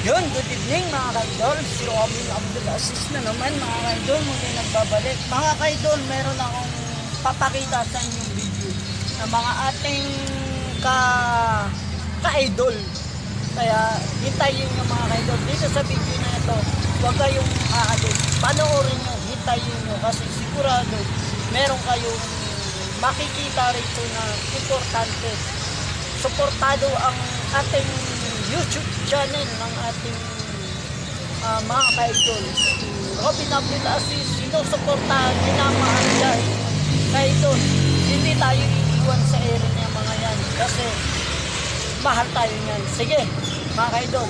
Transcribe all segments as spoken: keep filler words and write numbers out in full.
Yun, good evening mga kaidol. Si Robin Abdul Aziz na naman mga kaidol. Muli nagbabalik. Mga kaidol, meron akong papakita sa inyong video na mga ating ka ka-idol. Kaya hintayin nyo mga kaidol. Dito sa video na ito, huwag kayong aalis. Panoorin nyo, hintayin nyo. Kasi sigurado, meron kayong makikita rito na importante. Suportado ang ating YouTube channel ng ating uh, mga ka-idol. Si Robin Abdul Aziz, sinusuportahan, minamahal dahil ka-idol. Hindi tayo iiwan sa ere niya mga yan kasi mahal tayo niyan. Sige, mga ka-idol,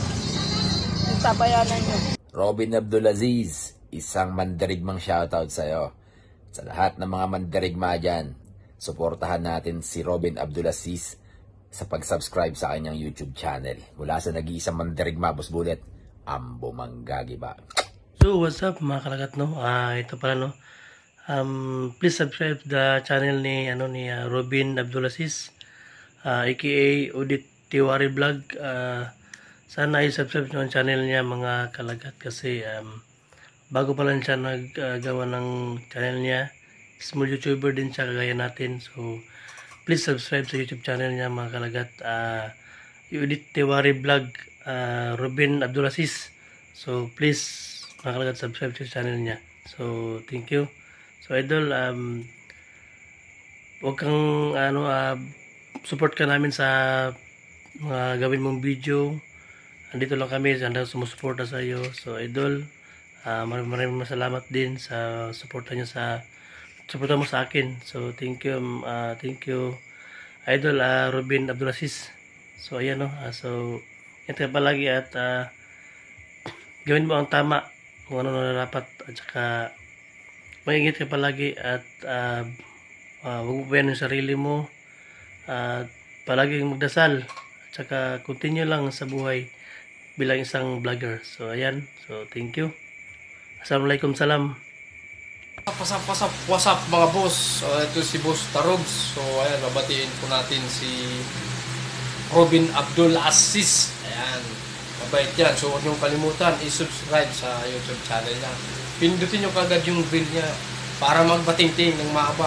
tabayanan nyo. Robin Abdul Aziz, isang mandirigmang shoutout sa'yo. Sa lahat ng mga mandirigma dyan, suportahan natin si Robin Abdul Aziz sa pag-subscribe sa kanyang YouTube channel. Mula sa nag-iisang mandirigma, Boss Bullet, Ambo Manggagiba. So, what's up mga kalagat, no? Ah, ito pala, no? Um, please subscribe the channel ni, ano, ni uh, Robin Abdul Aziz, uh, aka Udit Tiwari Vlog. Uh, sana i-subscribe nyo ang channel niya mga kalagat kasi um, bago pa lang siya naggawa uh, ng channel niya. Small YouTuber din siya kagaya natin. So, please subscribe sa YouTube channel niya mga kalagat. Uh, Udit Tiwari Vlog, uh, Robin Abdul Aziz. So, please mga kalagat, subscribe sa channel niya. So, thank you. So, idol, um, huwag kang, ano, uh, support ka namin sa mga gawin mong video. Andito lang kami, handa sumusuporta sa iyo. So, idol, uh, maraming maraming salamat din sa suporta niyo sa suporta mo sa akin. So, thank you, uh, thank you, idol, uh, Robin Abdul Aziz. So, ayan, no, uh, so, ingat ka palagi at uh, gawin mo ang tama kung ano na dapat at saka mag-ingat ka palagi at uh, uh, huwag mo payan yung sarili mo at uh, palagi magdasal at saka continue lang sa buhay bilang isang vlogger. So ayan, so thank you. Assalamualaikum, salam. Pasap, pasap, wasap mga boss. Uh, ito si Boss Tarogs. So ayan, babatiin po natin si Robin Abdul Aziz. Ayan, mabait yan. So huwag niyong kalimutan i-subscribe sa YouTube channel niya. Pindutin niyo kagad yung bell niya para magbating-ting ng mahaba.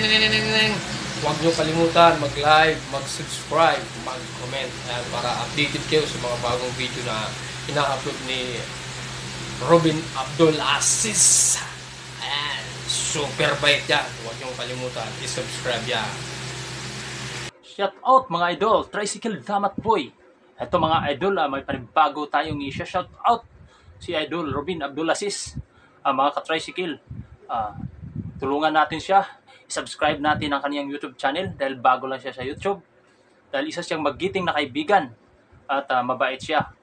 Huwag niyong kalimutan mag-like, mag-subscribe, mag-comment. Ayan, para updated kayo sa mga bagong video na ina-upload ni Robin Abdul Aziz. Ayan, super bait yan. Huwag niyong kalimutan i-subscribe yan. Shout out mga idol, Tricycle Damat Boy. Ito mga idol, uh, may panibago tayong i-shout out si idol Robin Abdul Aziz. Uh, mga ka-tricycle, uh, tulungan natin siya. I-subscribe natin ang kaniyang YouTube channel dahil bago lang siya sa YouTube. Dahil isa siyang magiting na kaibigan at uh, mabait siya.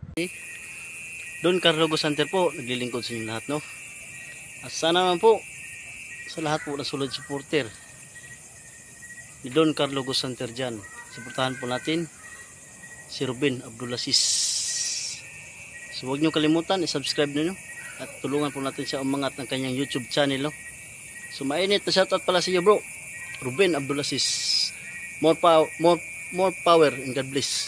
Don Carlo Center po, naglilingkod sa inyo lahat, no? At sana naman po sa lahat po na solid supporter ni Don Carlo Center dyan. Suportahan po natin si Robin Abdul Aziz. So huwag nyo kalimutan, i-subscribe nyo at tulungan po natin siya umangat ng kanyang YouTube channel, no? So mainit na shoutout pala sa iyo, bro, Robin Abdul Aziz. More power, more, more power and God bless.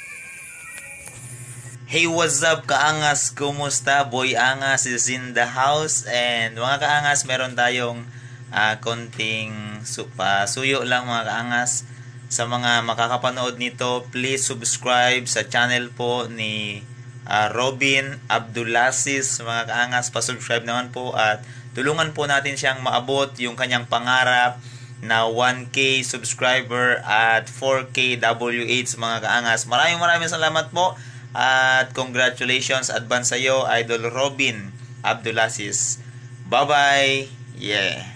Hey, what's up kaangas? Kumusta? Boy Angas is in the house. And mga kaangas, meron tayong uh, konting supa, suyo lang mga kaangas. Sa mga makakapanood nito, please subscribe sa channel po ni uh, Robin Abdul Aziz. Mga kaangas, pa-subscribe naman po at tulungan po natin siyang maabot yung kanyang pangarap na one K subscriber at four K W H mga kaangas. Maraming maraming salamat po. At congratulations advance sa iyo, Idol Robin Abdul Aziz. Bye-bye. Yeah.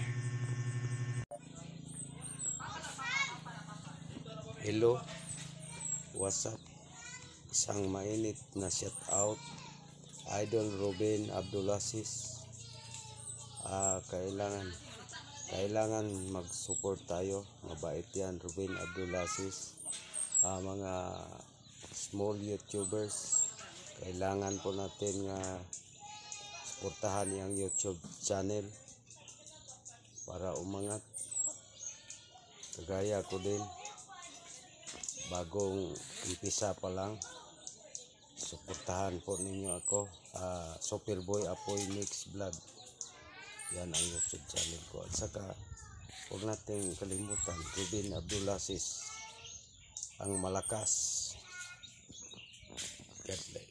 Hello. What's up? Isang mainit na shout out, Idol Robin Abdul Aziz. Ah, kailangan kailangan mag-support tayo. Mabait yan, Robin Abdul Aziz. Ah, mga small YouTubers, kailangan po natin nga uh, suportahan yung YouTube channel para umangat. Kagaya ko din, bagong umpisa pa lang, suportahan po ninyo ako. Uh, Superboy Apoy Mix Vlog. Yan ang YouTube channel ko. At saka, huwag nating kalimutan, Robin Abdulaziz, ang malakas. God bless.